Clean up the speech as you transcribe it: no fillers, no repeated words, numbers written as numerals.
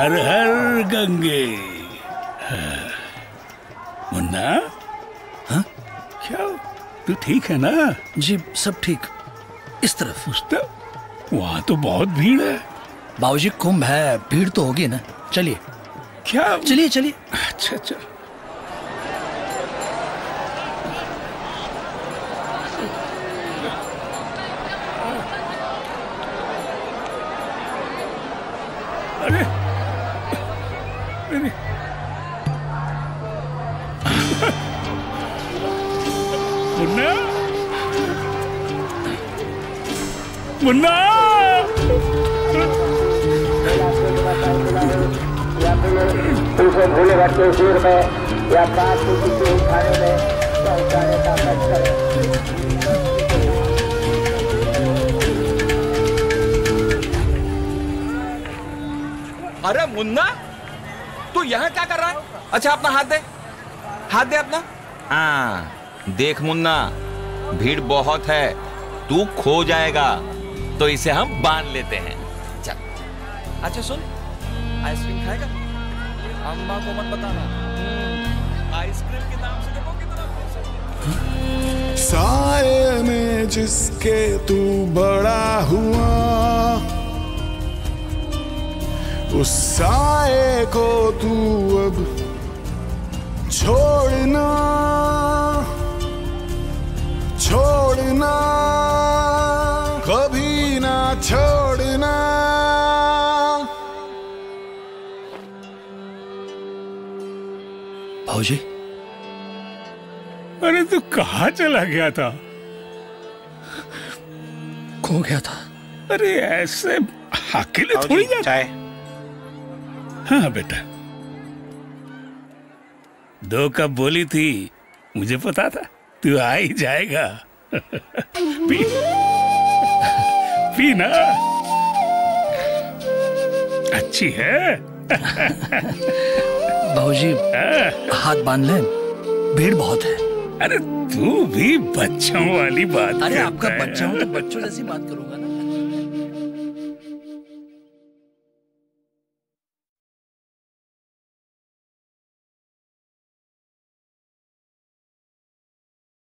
हर हर गंगे। मुन्ना, हाँ क्या तू ठीक है ना? जी सब ठीक। इस तरफ। उस तरफ? वहाँ तो बहुत भीड़ है। बाबूजी कुंभ है, भीड़ तो होगी ना। चलिए। क्या? चलिए चलिए। अच्छा अच्छा। अरे अरे मुन्ना, मुन्ना, उसे भूले भटके सिर में या बात को किसी उठाने में या उठाने का मत करे। अरे मुन्ना, तू यहाँ क्या कर रहा है? अच्छा अपना हाथ दे, हाथ दे अपना। हाँ देख मुन्ना, भीड़ बहुत है, तू खो जाएगा, तो इसे हम बांध लेते हैं। चल। अच्छा सुन, आइसक्रीम खाएगा? अम्मा को मत बताना। आइसक्रीम के नाम से देखो कितना पैसा। साए में जिसके तू बड़ा हुआ, उस साए को तू अब छोड़ना, छोड़ना, कभी ना छोड़ना। बाबूजी। अरे तू कहाँ चला गया था? खो गया था। अरे ऐसे अकेले थोड़ी जाता। चाय। हाँ बेटा, 2 कप बोली थी, मुझे पता था तू आ ही जाएगा। पी पी ना, अच्छी है। बाबूजी हाथ बांध लें, भीड़ बहुत है। अरे तू भी बच्चों वाली बात अरे करता आपका है। बच्चा हूं तो बच्चों जैसी बात करूंगा ना।